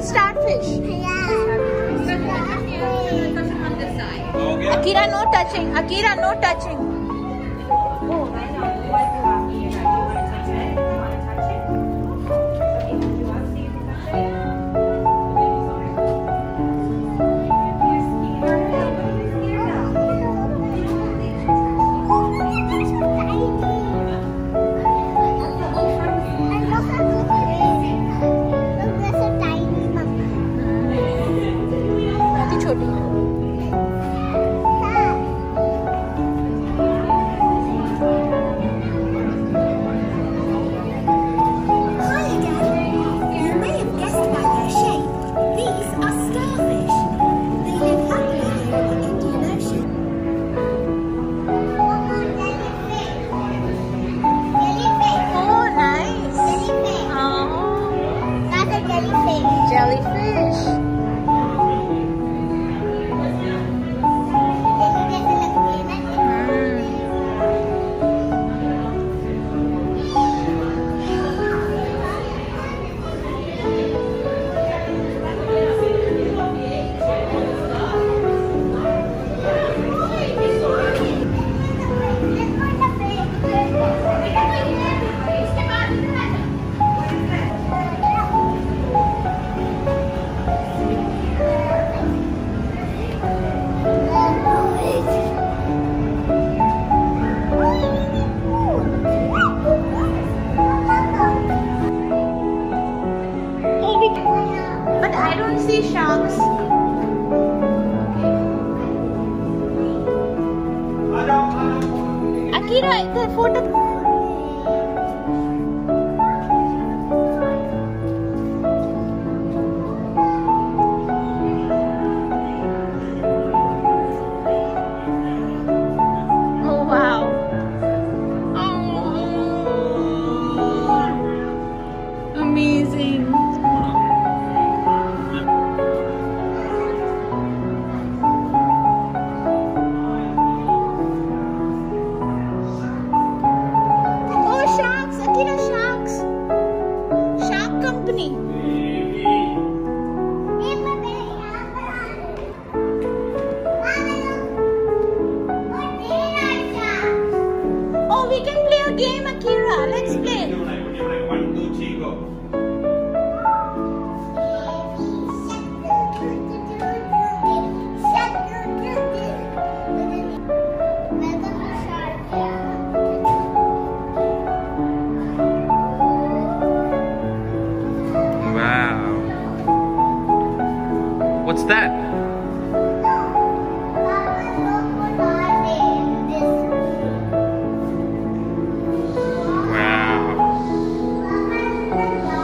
starfish. Akira, no touching. Akira, no touching. But I don't see sharks. Akira, the photo. Oh, we can play a game, Akira. Let's play. 1, 2, 3, go. Wow. What's that? Wow.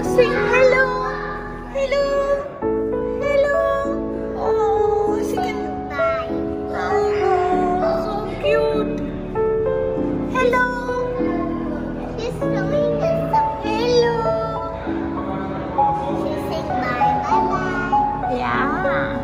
Sing hello. Hello. Hello. Oh, sing. Oh, so cute. Hello. She's showing us something. Hello. She's saying bye, bye, bye. Yeah.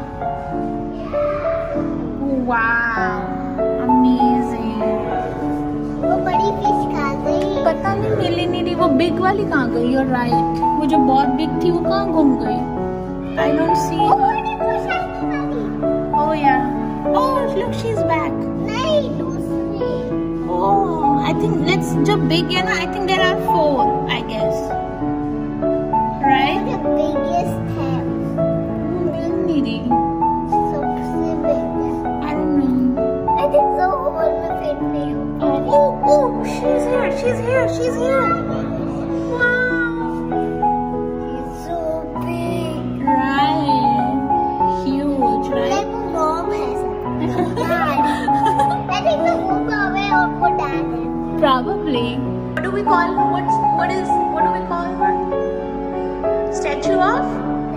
Wow. Amazing. वो बड़ी fish खा गई. पता नहीं मिली नहीं रही वो big वाली कहाँ गई. You're right. वो जो बहुत बिग थी वो कहाँ घूम गई. I don't see वो her. बड़ी वो shiny वाली. Oh yeah. Oh look, she's back. नहीं, दूसरी. Oh, I think let's जो big है ना. I think there are 4. I guess. Right? The biggest है. मिल नहीं रही. सबसे big है. I don't know. I think so. hole में fit नहीं हो. Oh, she's here. She's here. She's here. Wow. She's so big. Right. Huge, right? Like वो mom है सब. Dad. I think the mom away और वो dad है. Probably. What do we call her? What do we call her? Statue of?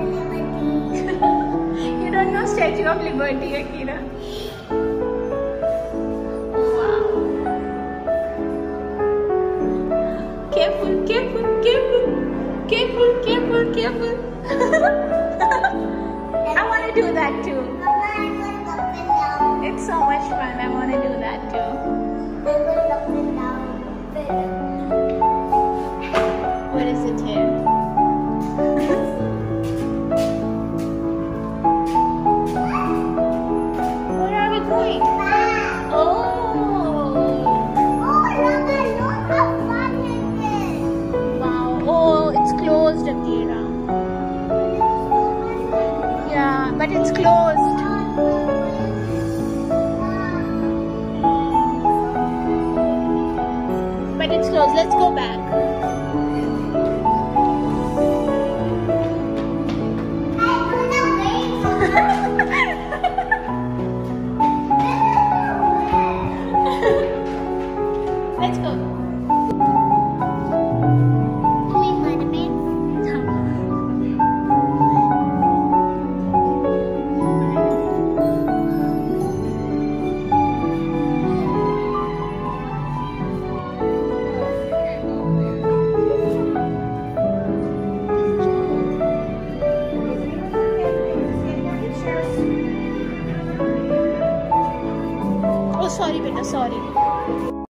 You don't know Statue of Liberty, Akira? Wow. Careful, careful, careful. Careful, careful, careful. I want to do that too. Mama, I will up and down. It's so much fun. I want to do that too. I will up and down. What is it here? Where are we going? Oh. Oh, look how fun it is. Wow. Oh, it's closed, Akira. Yeah, but it's closed. But it's closed. Let's go back. Let's go. Oh, sorry, beta. Sorry.